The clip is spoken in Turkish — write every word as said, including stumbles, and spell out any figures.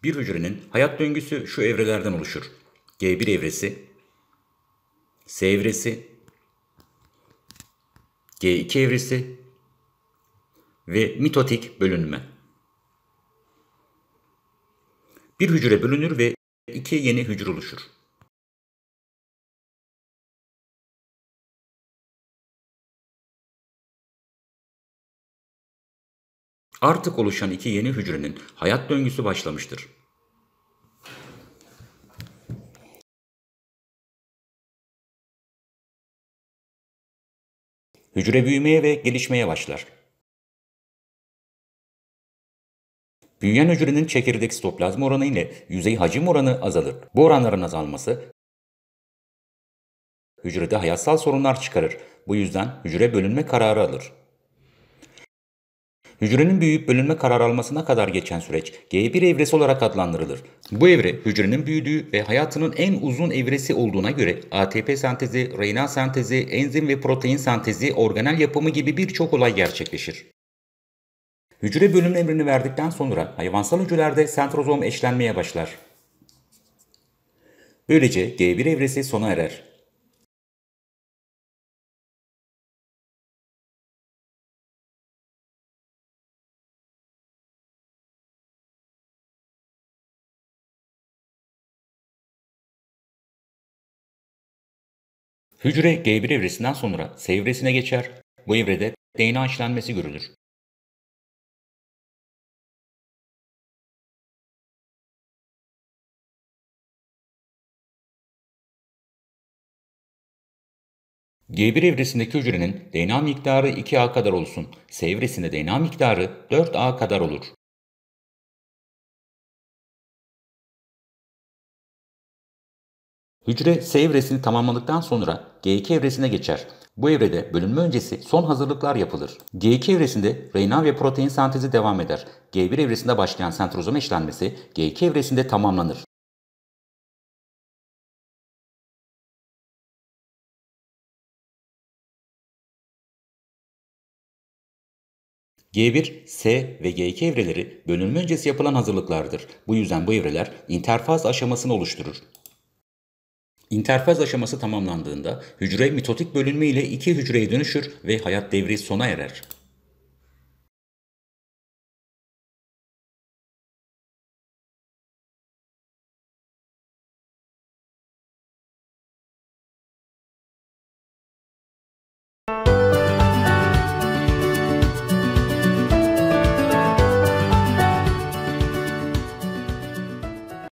Bir hücrenin hayat döngüsü şu evrelerden oluşur: G bir evresi, S evresi, G iki evresi ve mitotik bölünme. Bir hücre bölünür ve iki yeni hücre oluşur. Artık oluşan iki yeni hücrenin hayat döngüsü başlamıştır. Hücre büyümeye ve gelişmeye başlar. Büyüyen hücrenin çekirdek sitoplazma oranı ile yüzey hacim oranı azalır. Bu oranların azalması hücrede hayatsal sorunlar çıkarır. Bu yüzden hücre bölünme kararı alır. Hücrenin büyüyüp bölünme kararı almasına kadar geçen süreç G bir evresi olarak adlandırılır. Bu evre hücrenin büyüdüğü ve hayatının en uzun evresi olduğuna göre A T P sentezi, R N A sentezi, enzim ve protein sentezi, organel yapımı gibi birçok olay gerçekleşir. Hücre bölünme emrini verdikten sonra hayvansal hücrelerde sentrozom eşlenmeye başlar. Böylece G bir evresi sona erer. Hücre G bir evresinden sonra S evresine geçer. Bu evrede D N A işlenmesi görülür. G bir evresindeki hücrenin D N A miktarı iki A kadar olsun. S evresinde D N A miktarı dört A kadar olur. Hücre S evresini tamamladıktan sonra G iki evresine geçer. Bu evrede bölünme öncesi son hazırlıklar yapılır. G iki evresinde R N A ve protein sentezi devam eder. G bir evresinde başlayan sentrozom eşlenmesi G iki evresinde tamamlanır. G bir, S ve G iki evreleri bölünme öncesi yapılan hazırlıklardır. Bu yüzden bu evreler interfaz aşamasını oluşturur. İnterfaz aşaması tamamlandığında hücre mitotik bölünme ile iki hücreye dönüşür ve hayat devri sona erer.